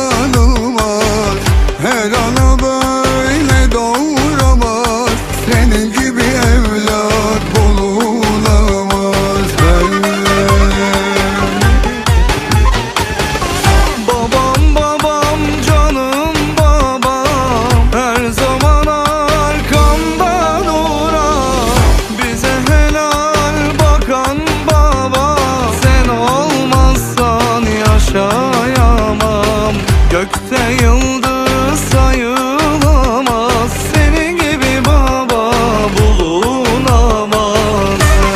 yaşanılmaz. Her ana böyle doğuramaz, senin gibi evlat bulunamaz. Babam babam canım babam, her zaman arkamda duran, bize helal bakan baba. Sen olmazsan yaşayamam, gökte yıldız sayılamaz, senin gibi baba bulunamaz.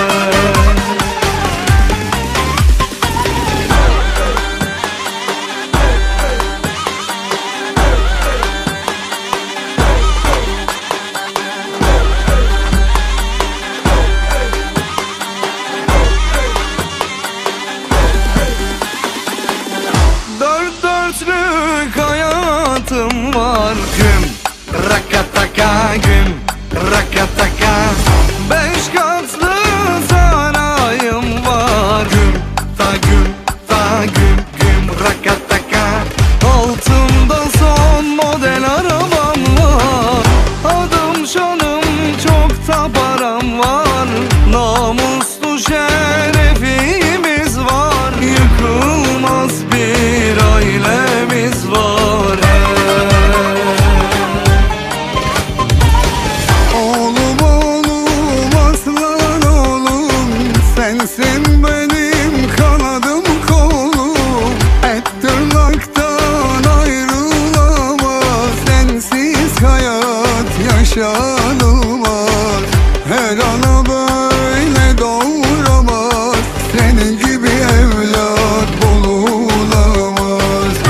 Dört dörtlük hayatım var, güm rakataka, güm rakataka. Beş katlı sarayım var, güm ta güm ta güm güm rakataka. Altımda son model arabam var, adım şanım çok da param var. Namuslu şerefimiz var, yıkılmaz bir ailemiz var. Oğlum oğlum aslan oğlum, sensin benim kanadım kolum. Et tırnaktan ayrılamaz, sensiz hayat yaşanılmaz. Her ana böyle doğuramaz, senin gibi evlat bulunamaz.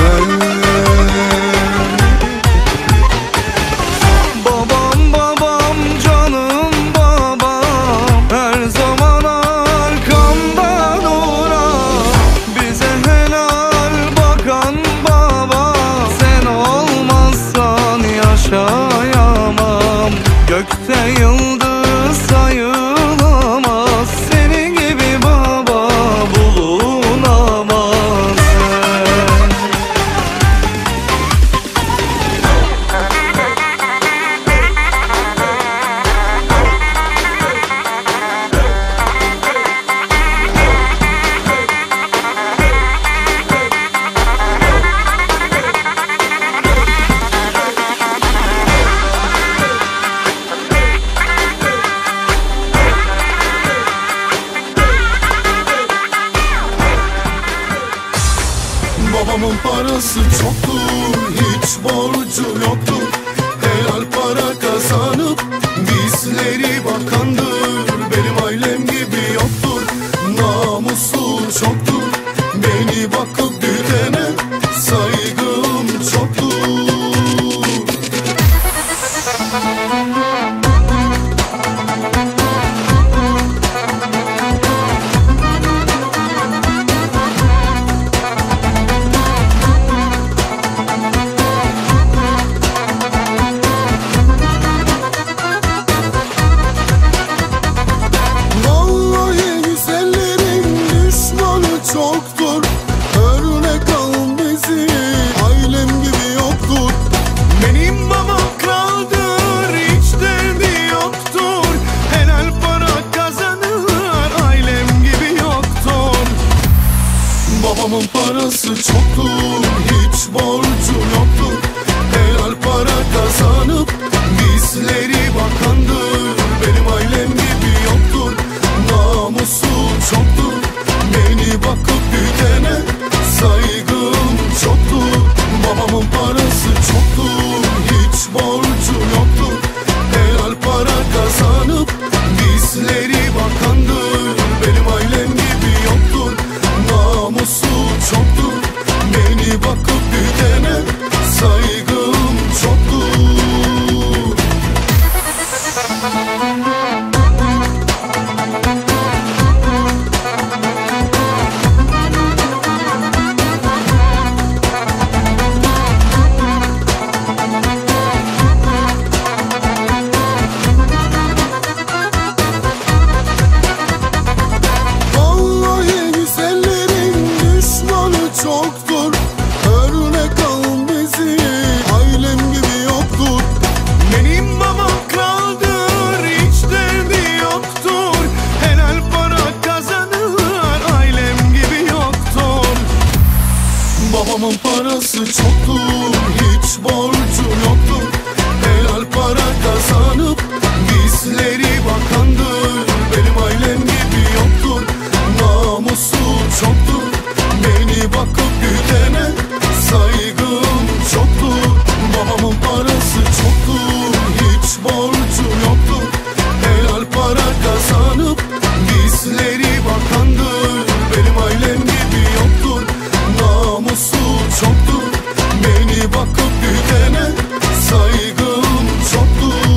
Babam babam canım babam, her zaman arkamda duran, bize helal bakan baba. Sen olmazsan yaşayamam, gökte yıldız sayılamaz, senin gibi baba bulunamaz. Babamın parası çoktur, hiç borcu yoktur. Helal para kazanıp bizleri bakandır. Benim ailem gibi yoktur, namusu çoktur. Beni bakıp büyütene saygım çoktur. Vallahi güzellerin düşmanı çoktur. Örnek al bizi, ailem gibi yoktur. Benim babam kraldır, hiç derdi yoktur. Helal para kazanır, ailem gibi yoktur. Babamın parası çoktur, hiç borcu yoktur. Helal para kazanıp bizleri bakandır. Benim ailem gibi yoktur, namusu çoktur. Beni bakıp büyütene saygım çoktur. Babamın parası çoktur, hiç borcu yoktur. Helal para kazanıp bizleri bakandır. Benim ailem gibi yoktur, namusu çoktur. Beni bakıp büyütene parası çoktur, hiç borcu yoktur. Helal para kazanıp bizleri bakandır. Benim ailem gibi yoktur, namusu çoktur. Beni bakıp güdene saygım çoktur. Babamın parası çoktur, hiç borcu yoktur. Helal para kazanıp bizleri bakandır. Benim ailem gibi yoktur, namusu çoktur. Beni bakıp güdene saygım çoktur.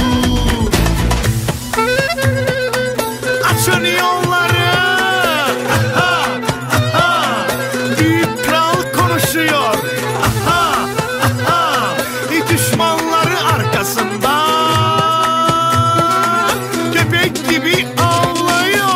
Açın yolları. Aha, aha. Büyük kral konuşuyor. Aha, aha. Düşmanları arkasında köpek gibi avlıyor.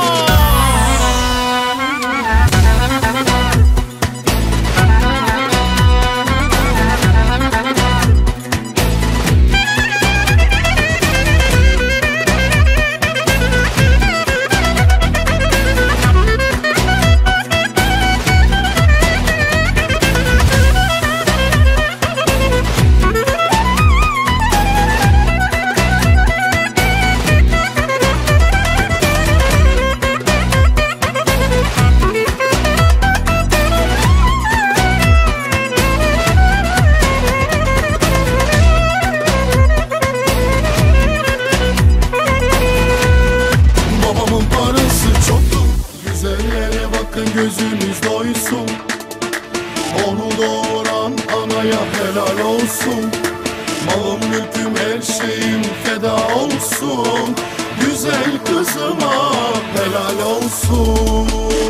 Babamın parası çoktur, güzellere bakın gözünüz doysun. Onu doğuran anaya helal olsun. Malım mülküm her şeyim feda olsun. Güzel kızıma helal olsun.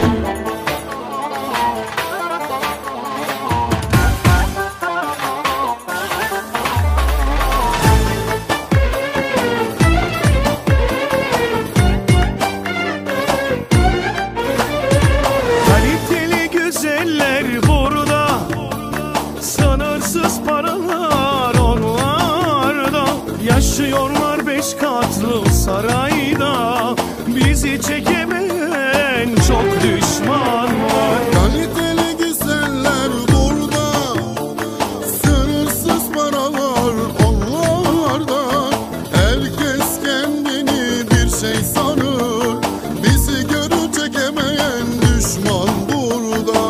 Kaliteli güzeller burada, sınırsız paralar onlarda. Yaşıyorlar 5 katlı sarayda, bizi çekemeyen çok düşman var. Kaliteli güzeller burada, sınırsız paralar onlarda. Herkes kendini bir şey sanır, bizi görür çekemeyen düşman burada.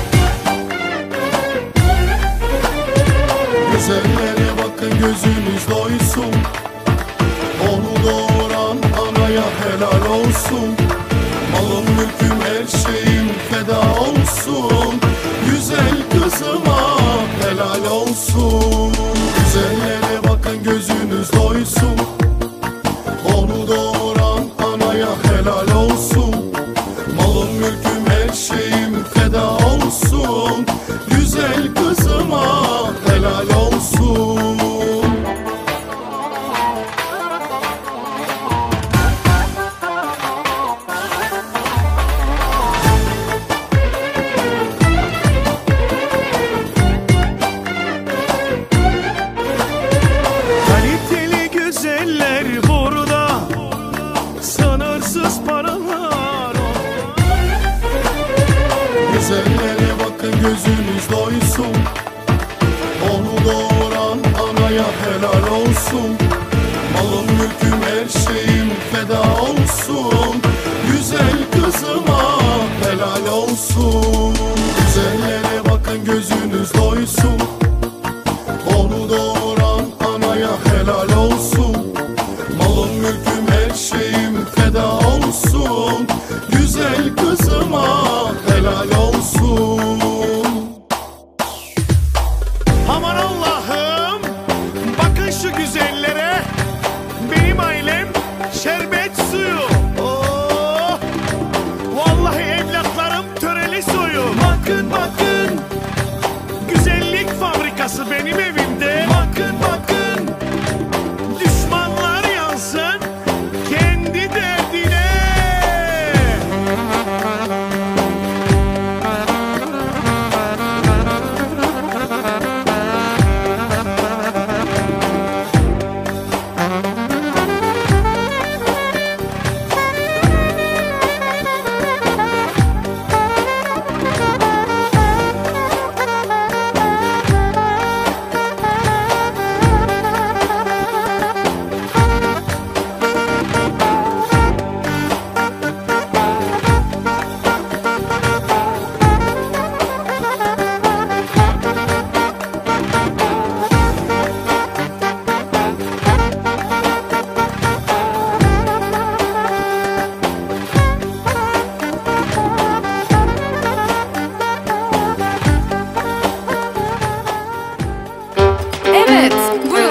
Güzellere bakın gözünüz doysun. Onu doğuran anaya helal olsun. Malım mülküm her şeyim feda olsun. Güzel kızıma helal olsun. Güzellere bakın gözünüz doysun. Onu doğuran anaya helal olsun. Malım mülküm her şeyim feda olsun. Güzel kızıma helal olsun. Kaliteli güzeller burada, sınırsız paralar. Güzellere bakın gözünüz doysun. Onu doğuran anaya helal olsun. Malım mülküm her şeyim feda olsun. Güzel kızıma helal olsun. Güzellere bakın gözünüz doysun. Onu doğuran anaya helal olsun. Malım mülküm her şeyim feda olsun. Güzel kızıma helal olsun. Aman Allah'ım, bakın şu güzellere. Benim ailem şerbet suyu. Oh, vallahi evlatlarım töreli suyu. Bakın bakın, güzellik fabrikası benim evimde. Bakın bakın, düşmanlar yansın kendi derdine.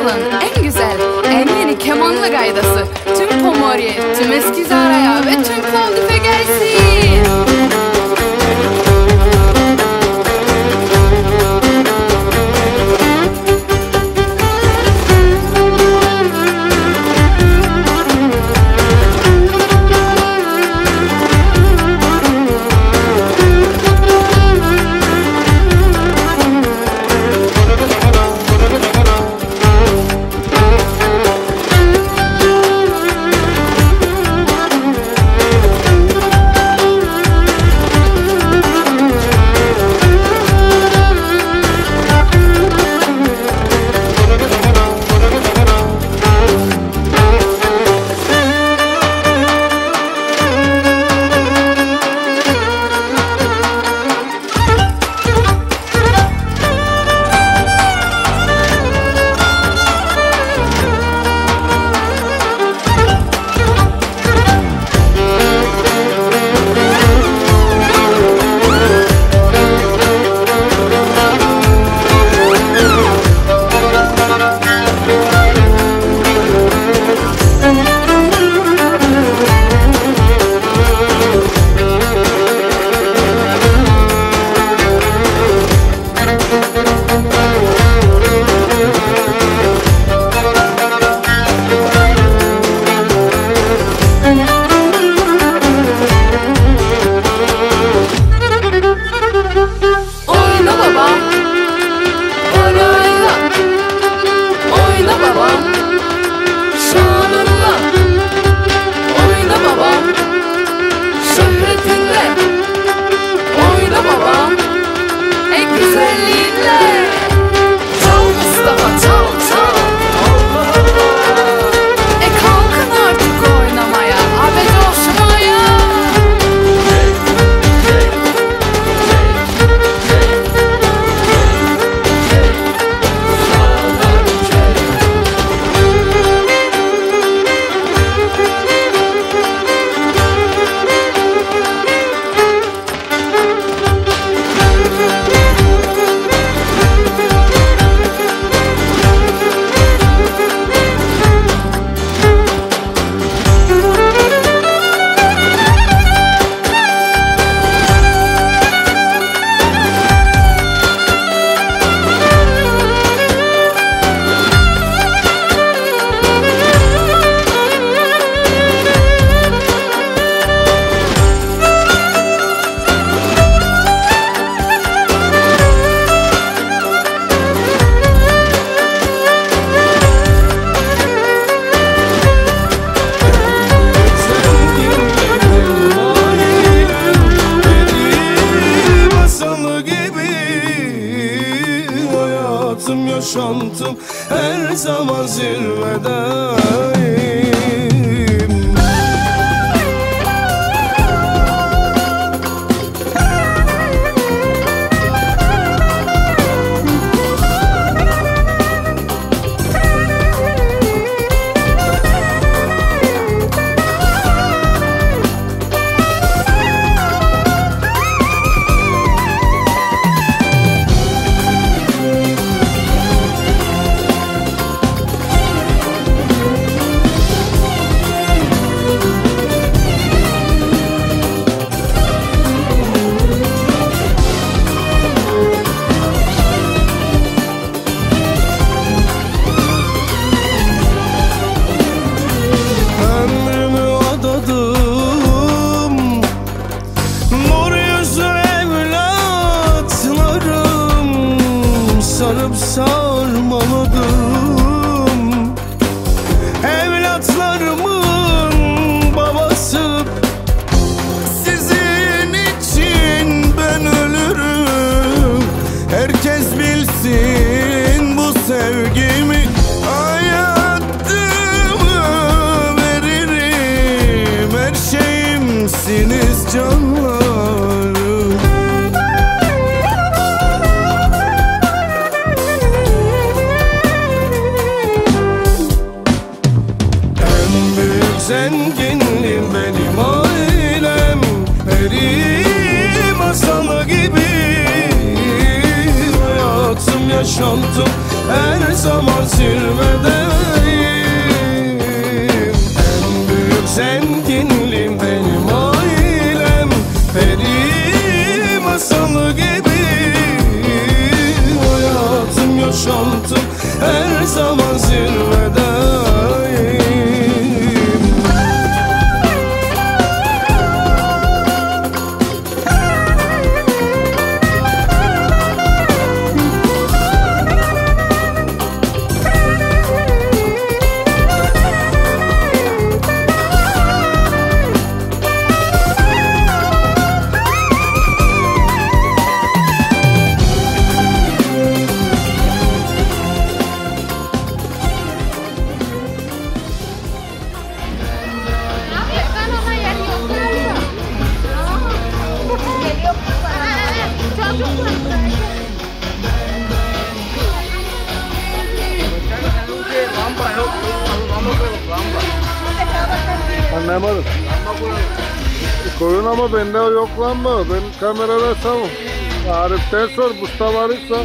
Anadolu'nun en güzel, en yeni kemanlı gaydası tüm Pomorye, tüm Eskizara'ya ve tüm Plovdiv'e gelsin. Yaşantım her zaman zirvedeyim. Sarıp sarmaladım evlatlarımın babası. Sizin için ben ölürüm. Herkes bilsin bu sevgimi. Hayatımı veririm. Her şeyimsiniz canlarım. Zenginliğim benim ailem, peri masalı gibi hayatım, yaşantım her zaman zirvedeyim. En büyük zenginliğim benim ailem, peri masalı gibi. Hayatım, yaşantım her zaman zirvedeyim. Anlamadım. Koyun ama bende yok lamba. Ben kamerada savun. Arif'ten sor, Mustafa Arif'sa.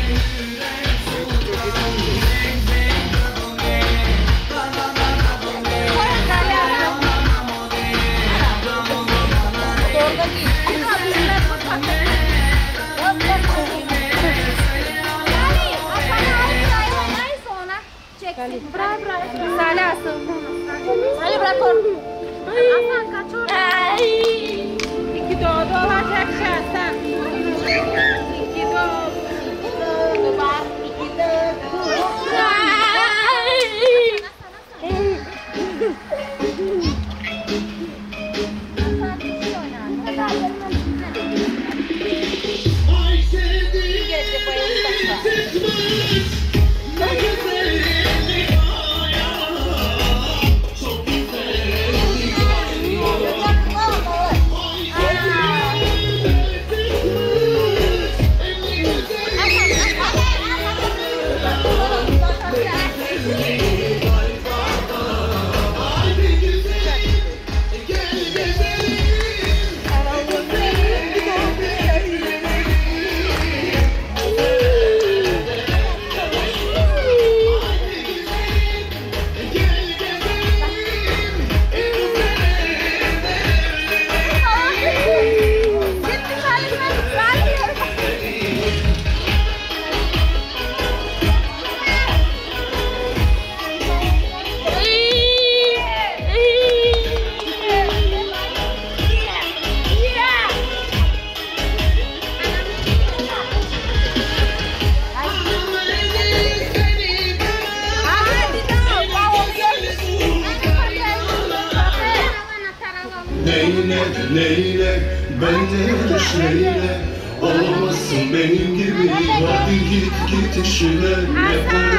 Neyle benden şeyle olamazsın benim gibi. Hadi git işine, ne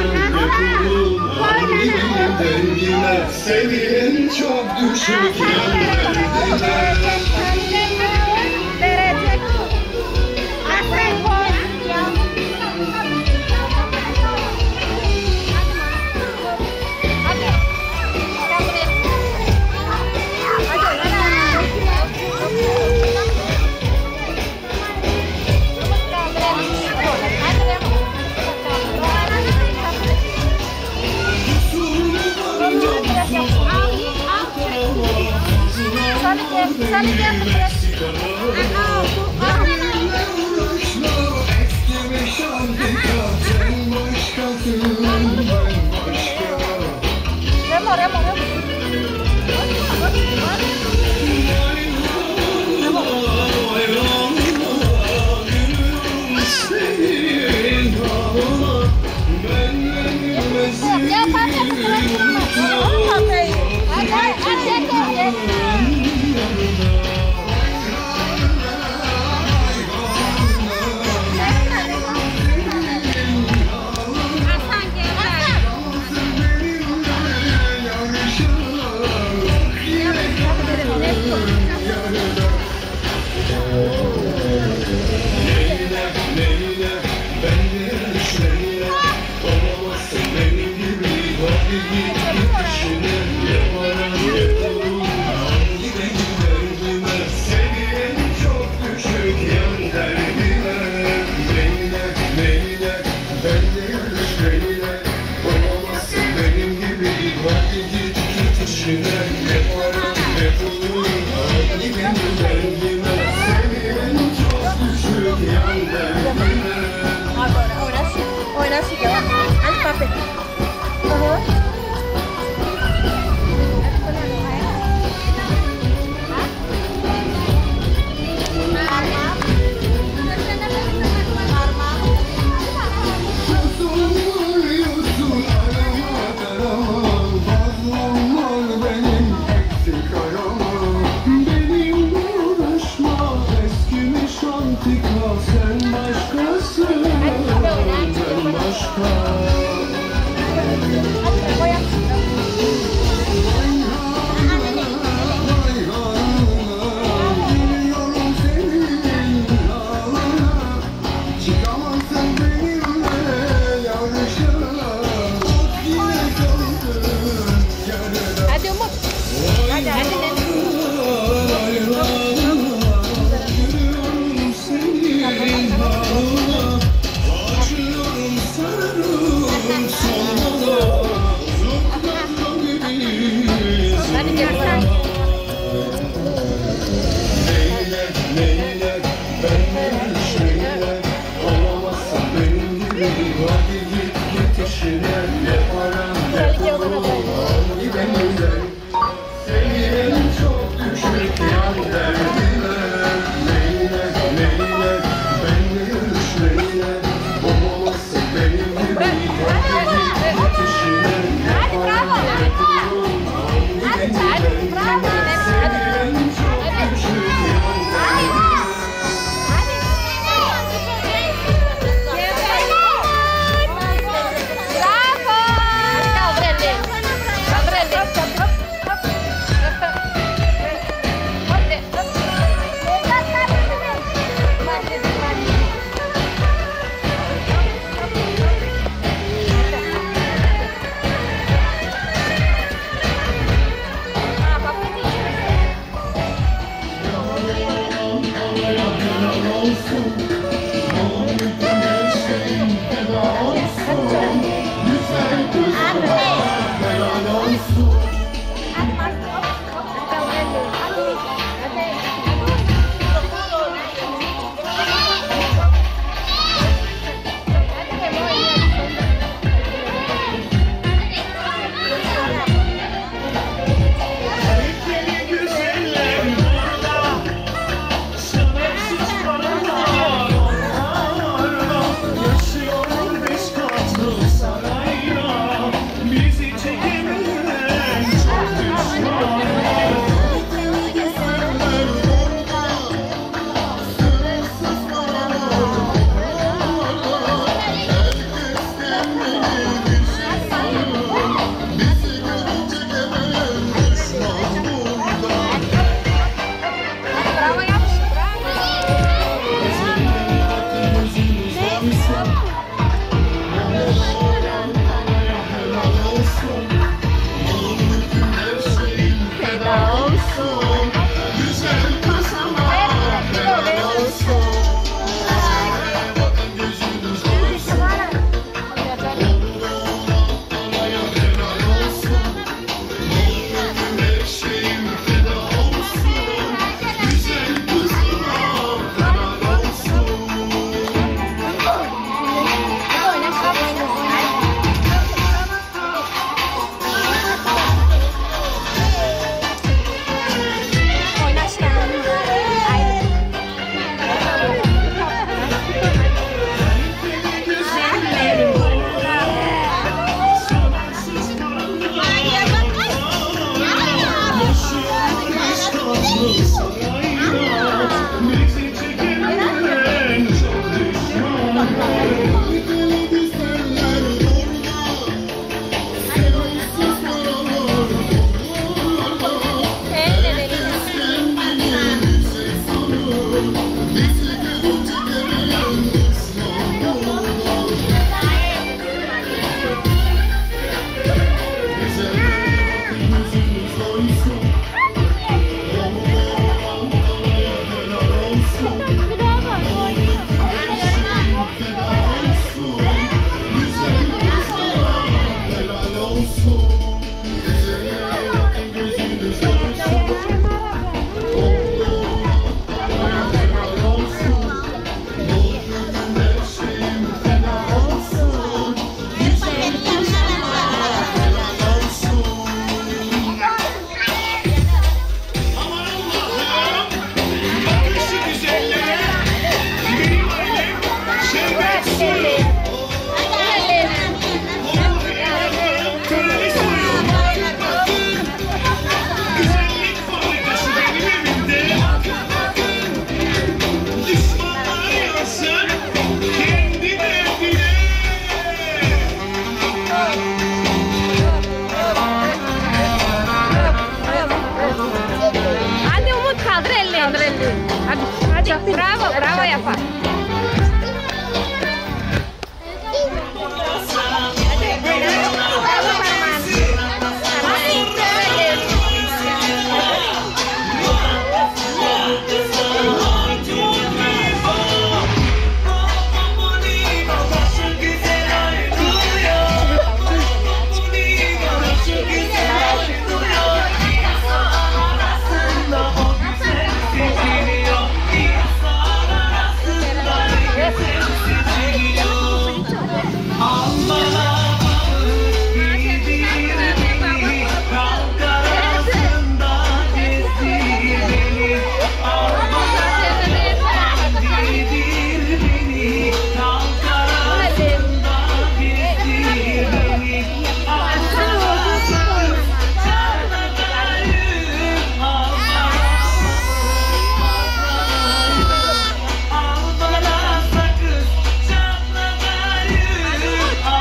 kulun hangimin dengine. Senin çok düşük yerlerdine. Sen başkasın, ben başka. Hadi Umut. Hadi hadi. Hadi gel sen. Neyle, benle şeyle olamazsın benim gibi. Hadi git işine, ne param ne pulum, hangi benimle. Senin çok düşük yan derdine. Neyle, benle neyle olamazsın benim gibi. Hadi git işine, ne param ne pulum, hangi benimle. Al bana beni, kalk arasında gezdir beni. Al bana gezdir beni, kalk arasında gezdir beni. Al bana sakız, çarpıdayım. Al bana sakız, çarpıdayım.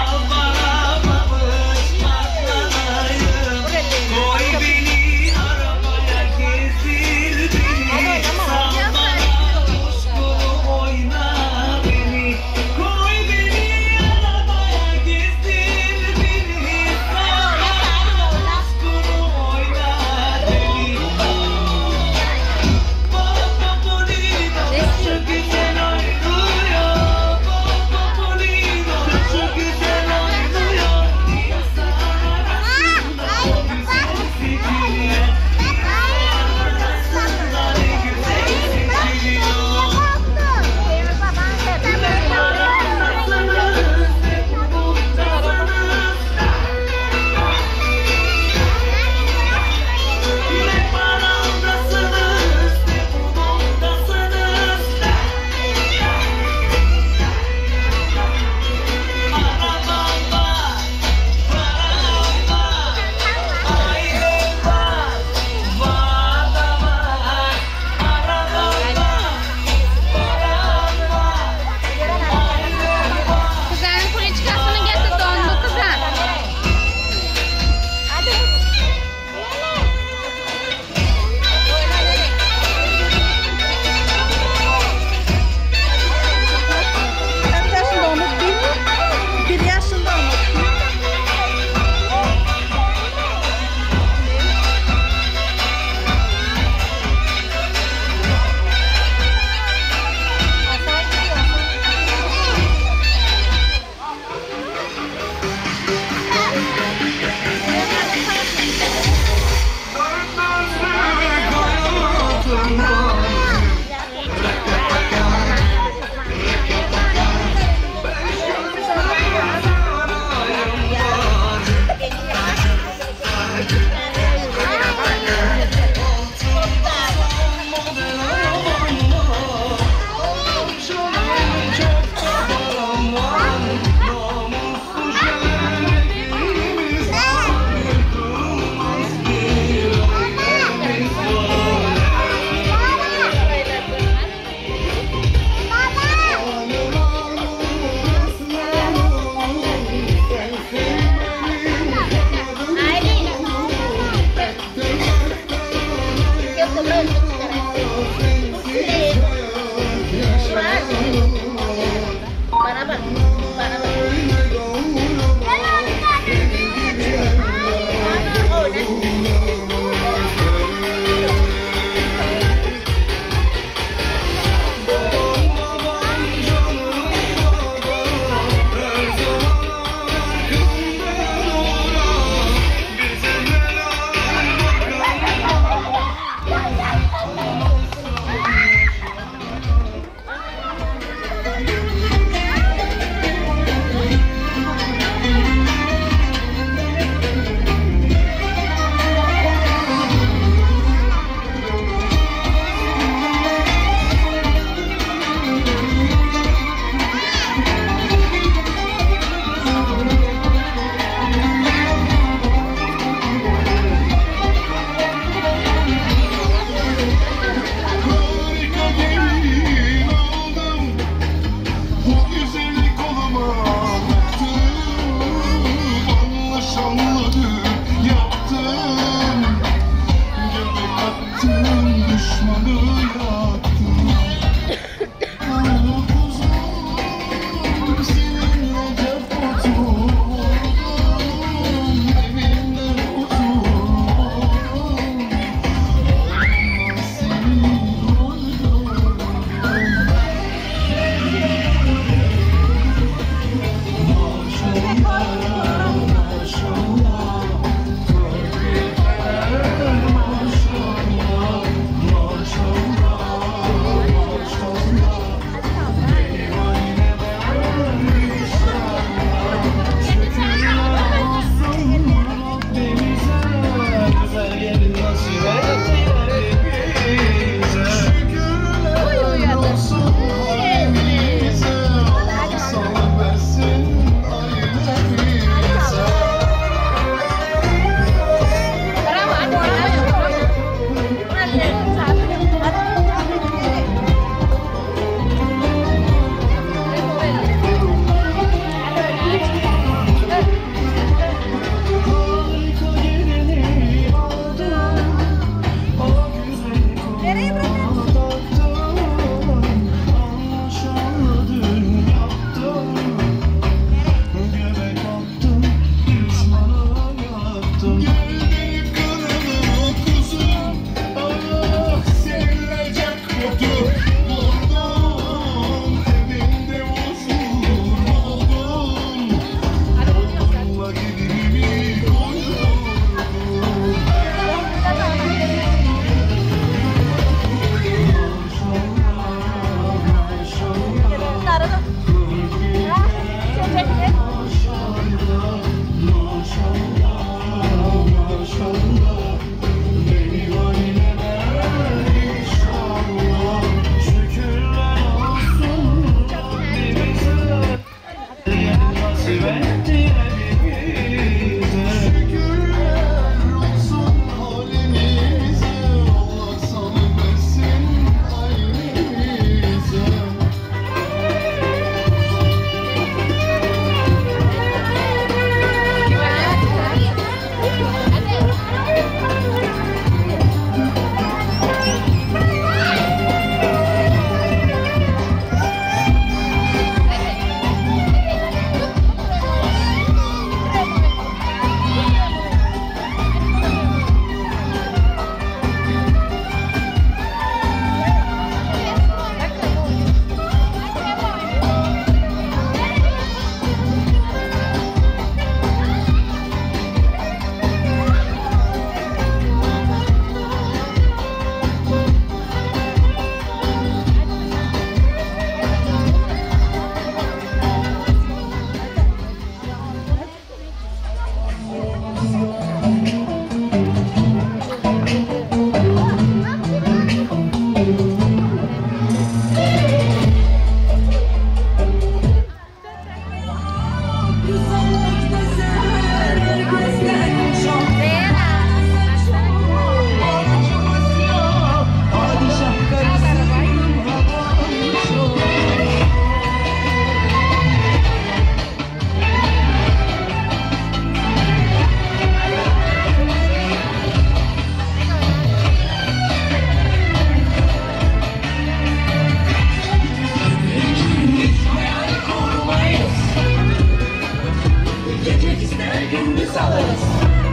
gündüz alırız.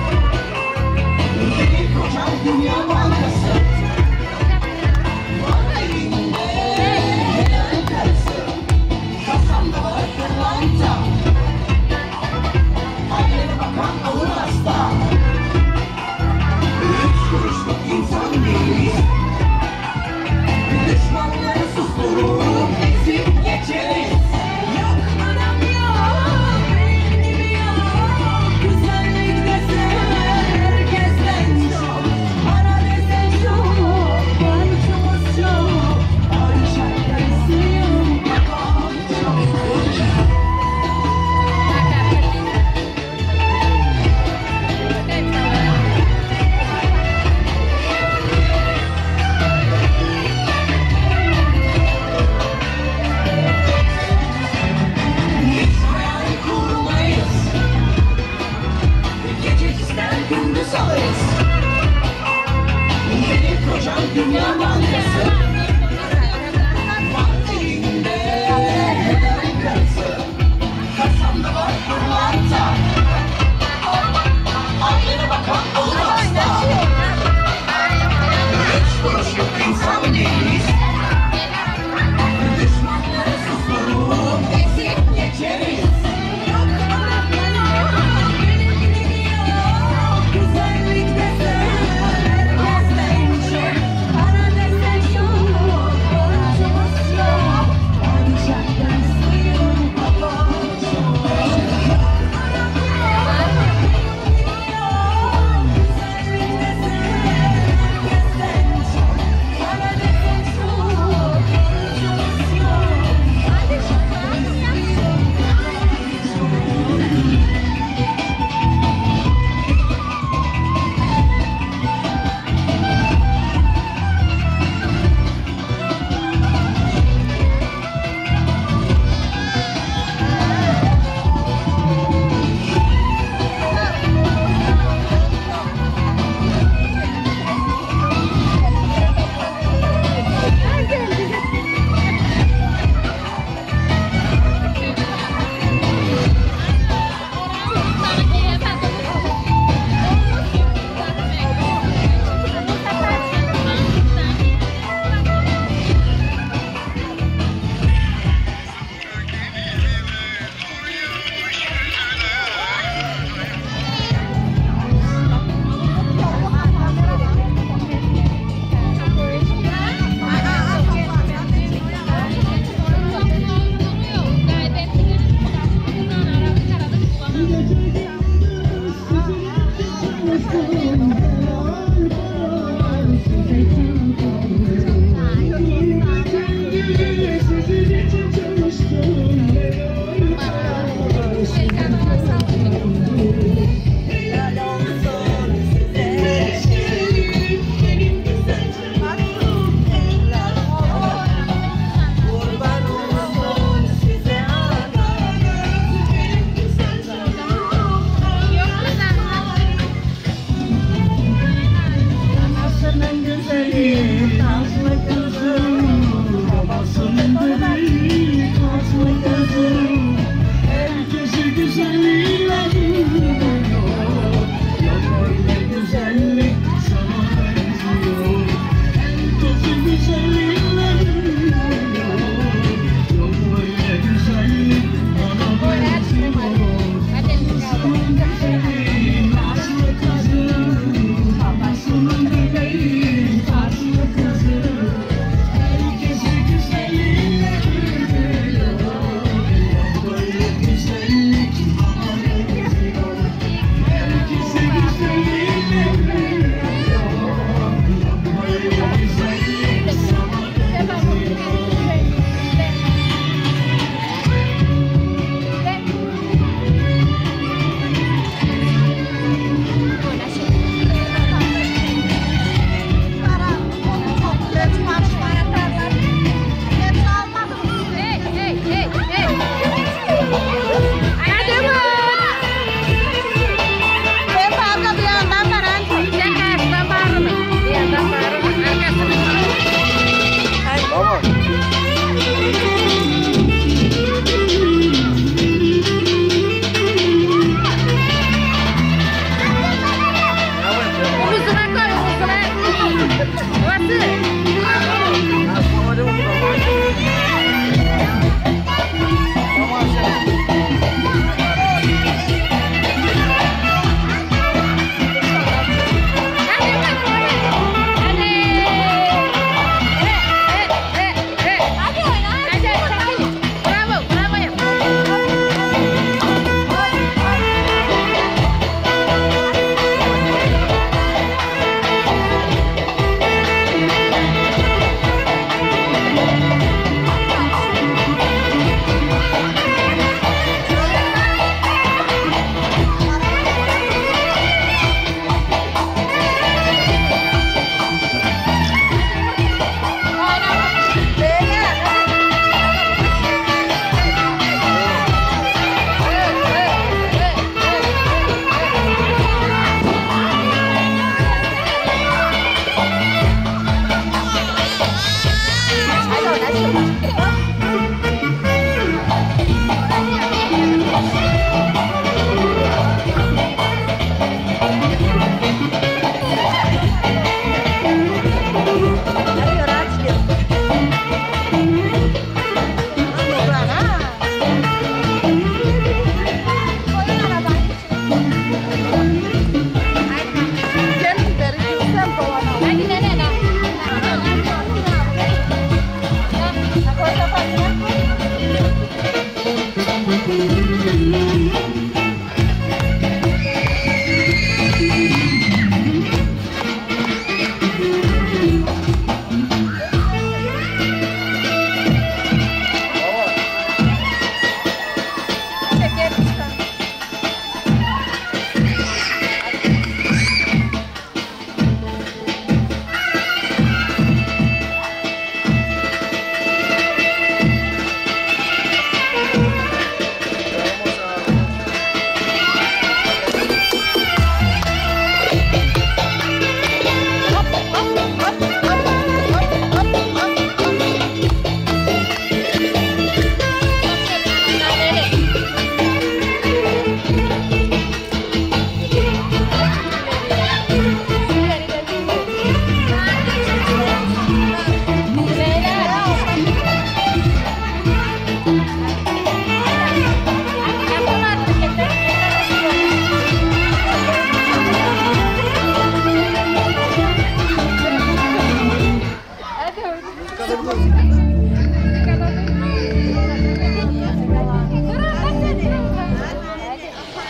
Benim kocam Dünya Bankası. Var elinde helal karısı. Kasamda var pırlanta. Ailene bakan olur hasta. 3 kuruşluk insan değiliz. Düşmanları susturup ezip geçeriz. Yok anam yok, benim gibi yok. Güzellik desen herkesten çok. Para desen çok, borcumuz çok. Ayşe karısıyım, babam çok. Hiç hayal kurmayız. Gece ister gündüz alırız. Benim kocam Dünya Bankası. Var elinde helal karısı. Kasamda var pırlanta. Ailene bakan olur hasta. 3 kuruşluk insan değiliz. Düşmanları susturup ezip geçeriz. Yok anam yok, benim gibi yok. Güzellik desen herkesten çok. Para desen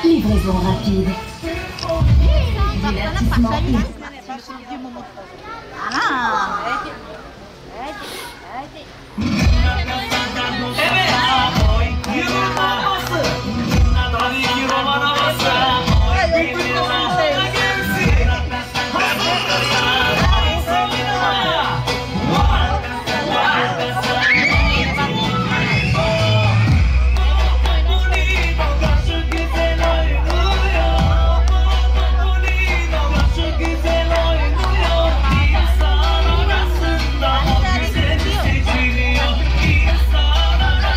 Livraison rapide. Divertissement immédiat. Tabii ki roman havası. Bir zamana gelsin. İnsan arasında o güzel seçiliyor. İnsan arasında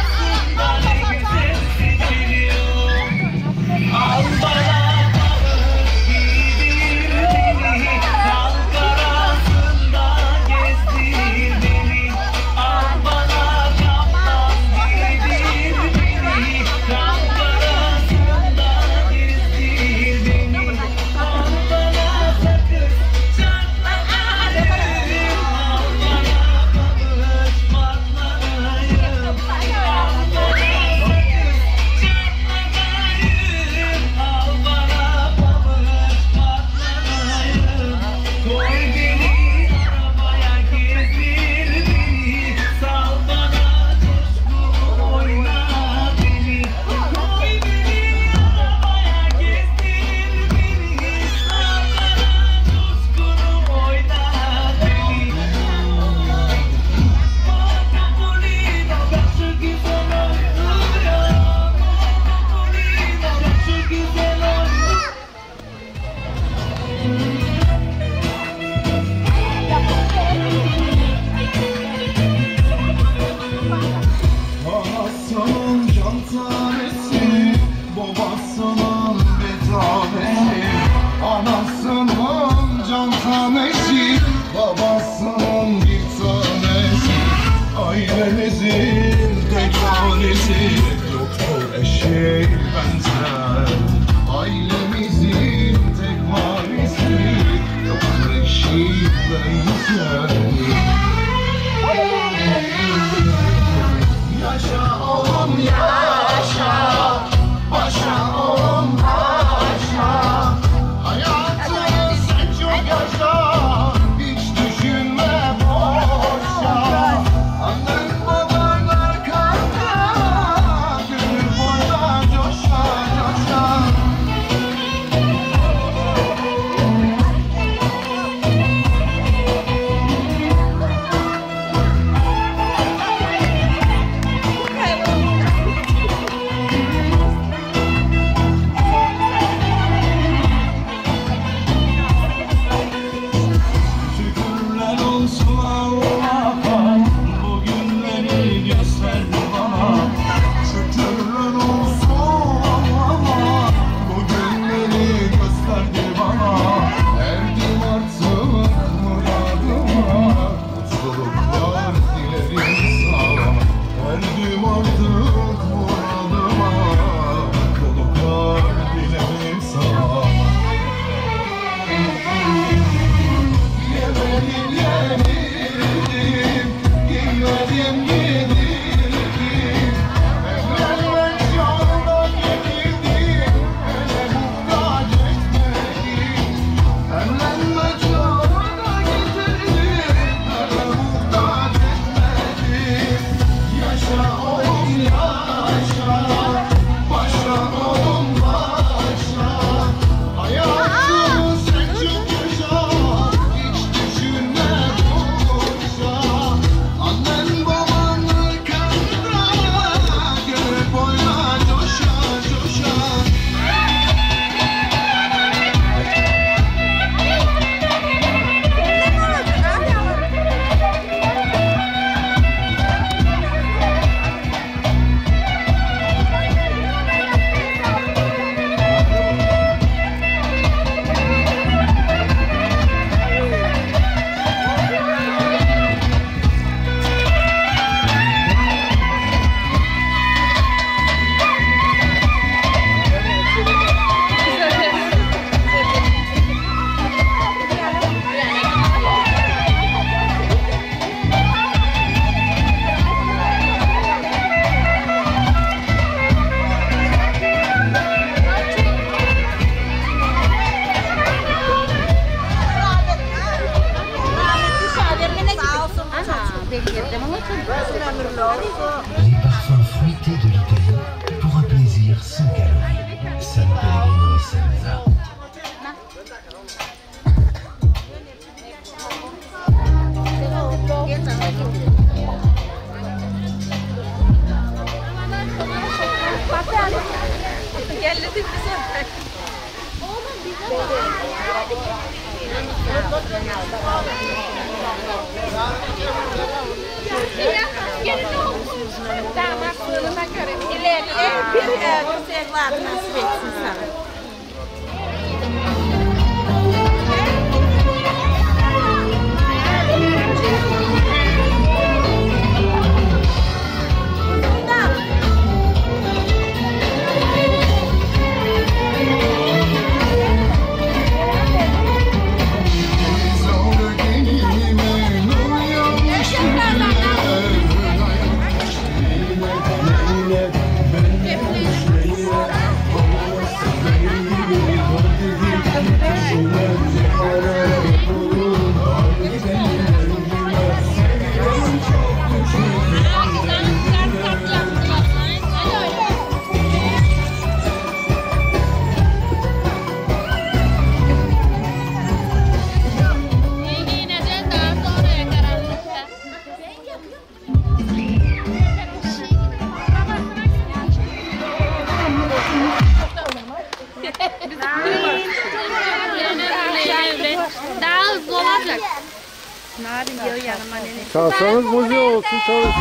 Damaklığına göre ileride bir güzel var nasip etsin sana. Daha hızlı olacak. Narin diyor yanıma nene. Çalsanız muzi olsun çalış.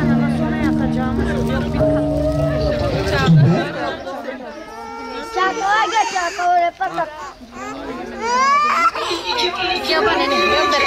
sonra yatacağımız yok bir çakala geç çakala yaparlar. Yaban elim gönder.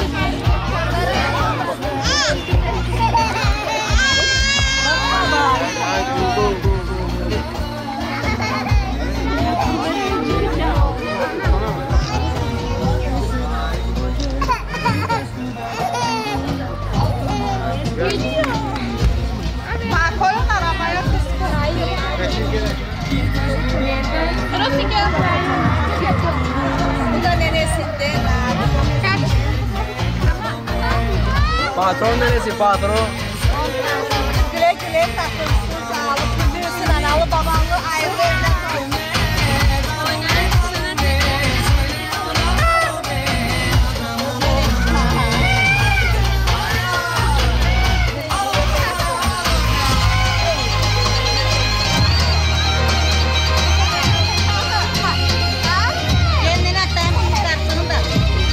Gel. Patron neresi patron? Güle güle takılsın, sağlıklı büyüsün, analı babalı ayrı evde kalın. Kendine temkin taktığını da.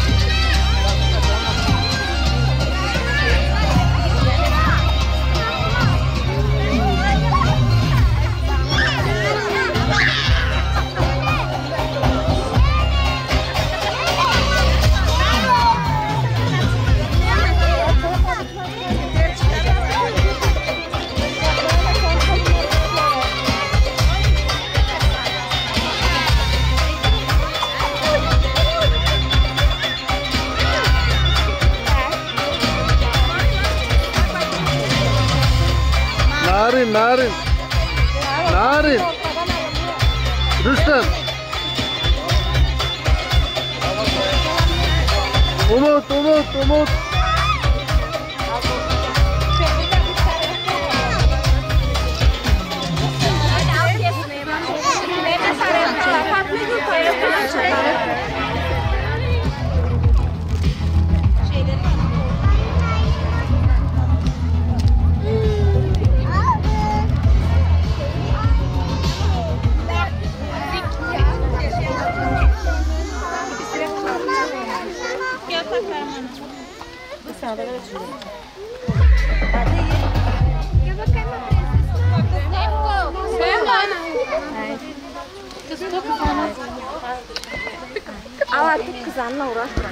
Narin, Narin. Narin. Rüstem. Umut. Artık kızanla uğraşma.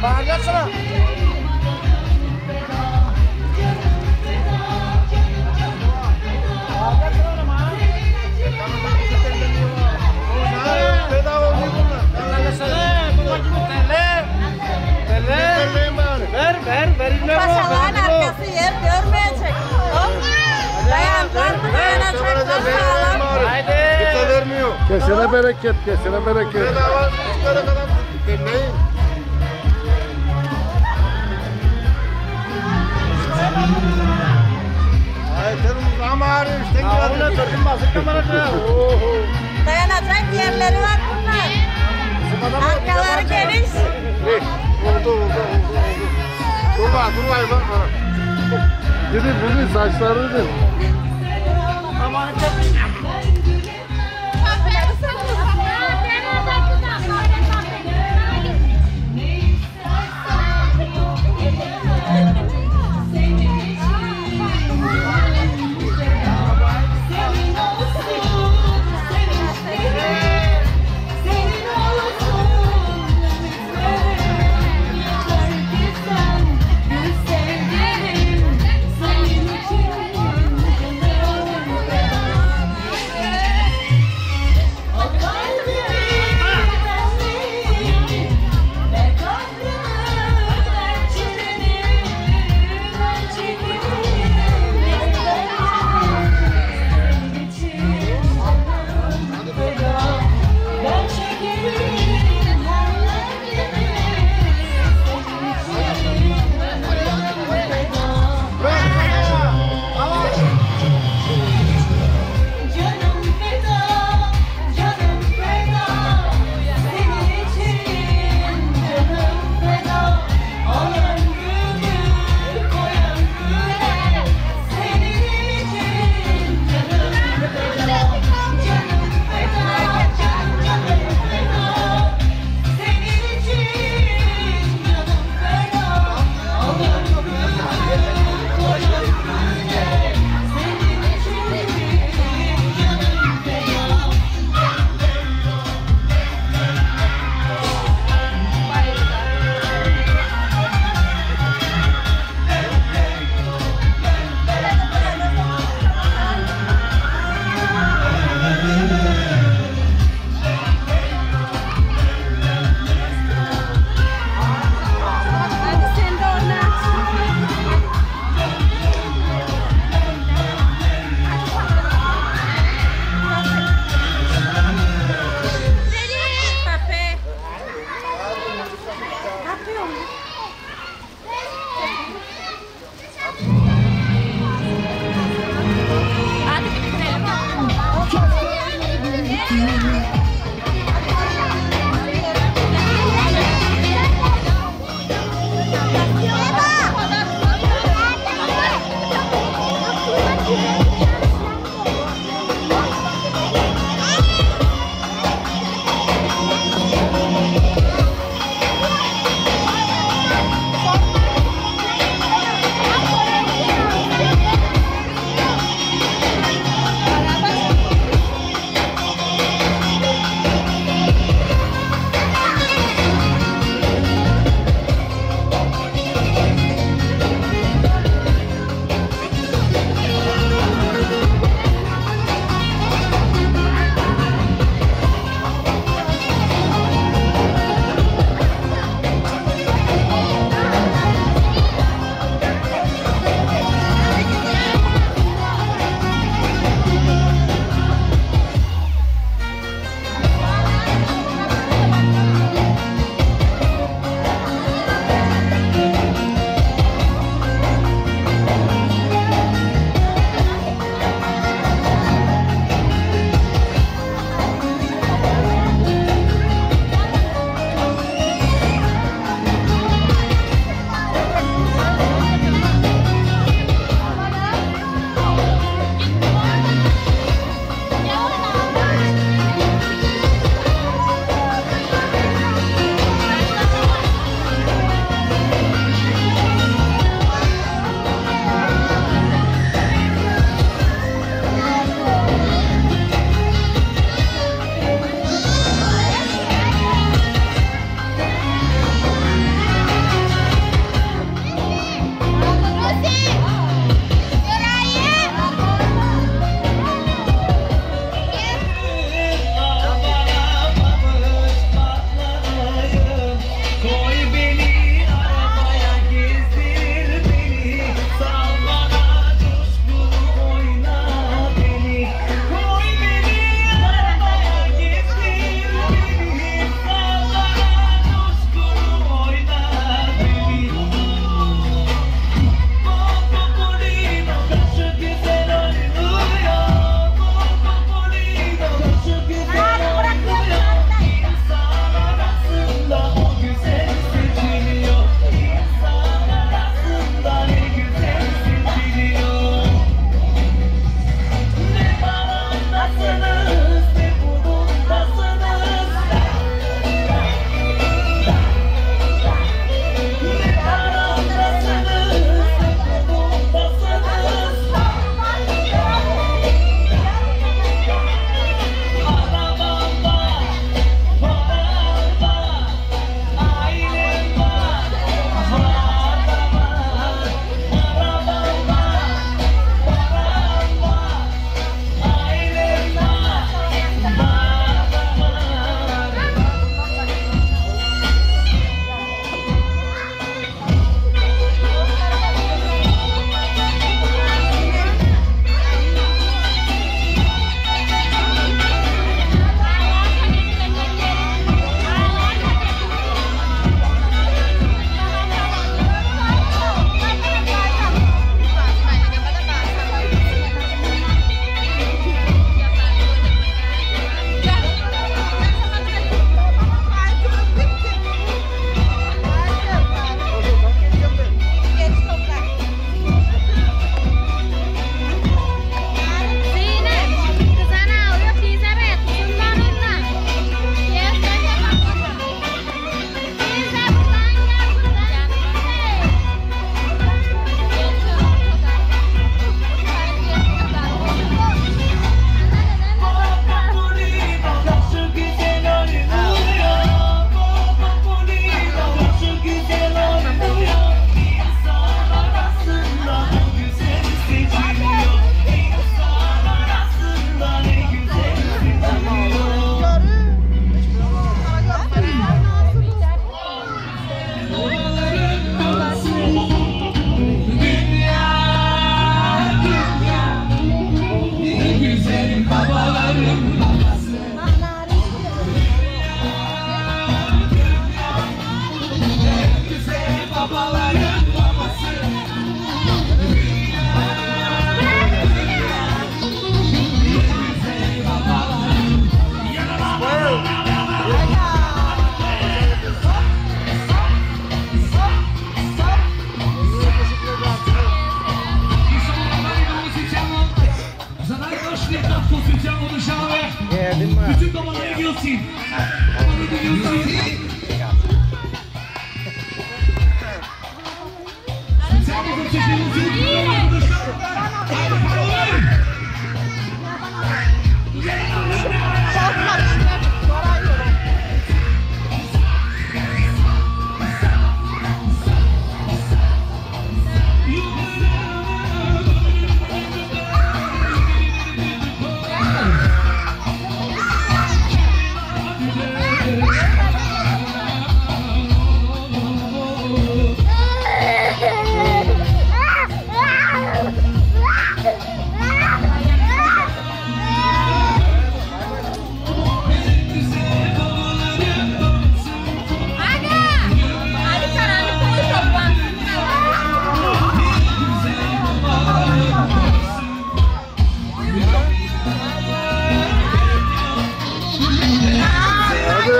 Bağıracaksana. Paşaların arkası yer görmeyecek. Hop. Dayanlar mı dayanacaklar sağlam. Kimse vermiyor. Kesene bereket, kesene bereket. Bedava üstlere kadar dinleyin. Ayetlerim ama ağrıyor işte. Ağrına takım basık kamerada. Dayanacak yerleri var bunlar. Arkaları geniş. Oldu. Durma. Gidin bugün saçları gidin.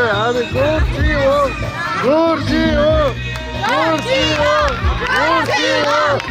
hadi Gurciyo. Gurciyo. Gurciyo. Gurciyo.